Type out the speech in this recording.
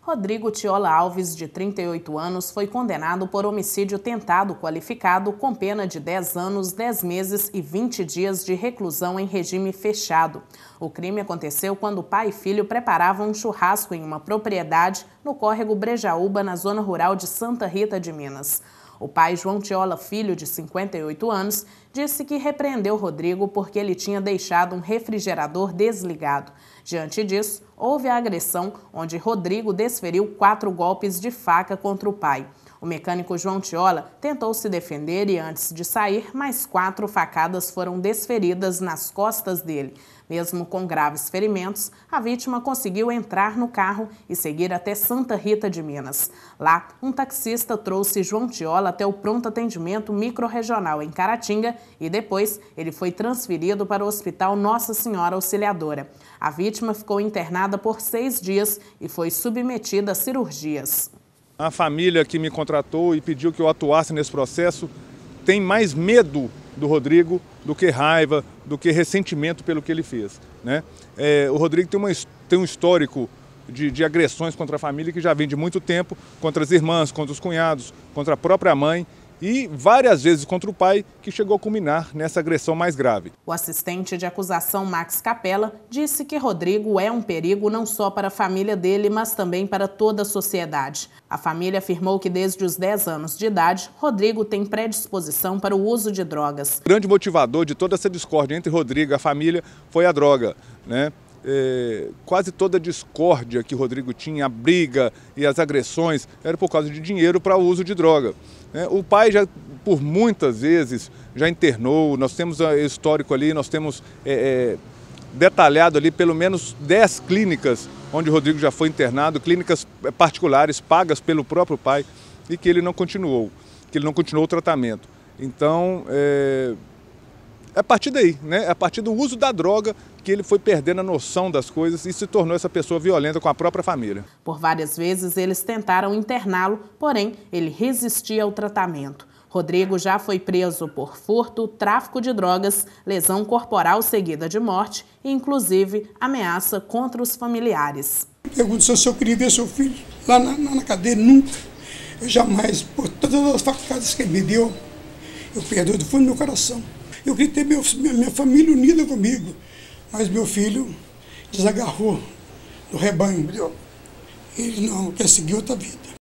Rodrigo Tiola Alves, de 38 anos, foi condenado por homicídio tentado qualificado com pena de 10 anos, 10 meses e 20 dias de reclusão em regime fechado. O crime aconteceu quando pai e filho preparavam um churrasco em uma propriedade no córrego Brejaúba, na zona rural de Santa Rita de Minas. O pai, João Tiola Filho, de 58 anos, disse que repreendeu Rodrigo porque ele tinha deixado um refrigerador desligado. Diante disso, houve a agressão, onde Rodrigo desferiu 4 golpes de faca contra o pai. O mecânico João Tiola tentou se defender e, antes de sair, mais 4 facadas foram desferidas nas costas dele. Mesmo com graves ferimentos, a vítima conseguiu entrar no carro e seguir até Santa Rita de Minas. Lá, um taxista trouxe João Tiola até o pronto atendimento microrregional em Caratinga e depois ele foi transferido para o Hospital Nossa Senhora Auxiliadora. A vítima ficou internada por 6 dias e foi submetida a cirurgias. A família que me contratou e pediu que eu atuasse nesse processo tem mais medo do Rodrigo do que raiva, do que ressentimento pelo que ele fez, né? O Rodrigo tem um histórico de agressões contra a família que já vem de muito tempo, contra as irmãs, contra os cunhados, contra a própria mãe e várias vezes contra o pai, que chegou a culminar nessa agressão mais grave. O assistente de acusação Max Capella disse que Rodrigo é um perigo não só para a família dele, mas também para toda a sociedade. A família afirmou que desde os 10 anos de idade, Rodrigo tem predisposição para o uso de drogas. O grande motivador de toda essa discórdia entre Rodrigo e a família foi a droga, né? Quase toda a discórdia que Rodrigo tinha, a briga e as agressões, era por causa de dinheiro para o uso de droga. O pai já, por muitas vezes, já internou, nós temos histórico ali, nós temos detalhado ali pelo menos 10 clínicas onde Rodrigo já foi internado, clínicas particulares pagas pelo próprio pai e que ele não continuou o tratamento. Então, é a partir daí, né? É a partir do uso da droga que ele foi perdendo a noção das coisas e se tornou essa pessoa violenta com a própria família. Por várias vezes eles tentaram interná-lo, porém ele resistia ao tratamento. Rodrigo já foi preso por furto, tráfico de drogas, lesão corporal seguida de morte e, inclusive, ameaça contra os familiares. Pergunto se eu queria ver seu filho lá na cadeia, nunca. Eu jamais, por todas as facadas que ele me deu, eu perdoo do fundo do meu coração. Eu queria ter minha família unida comigo, mas meu filho desagarrou do rebanho. Ele não quer seguir outra vida.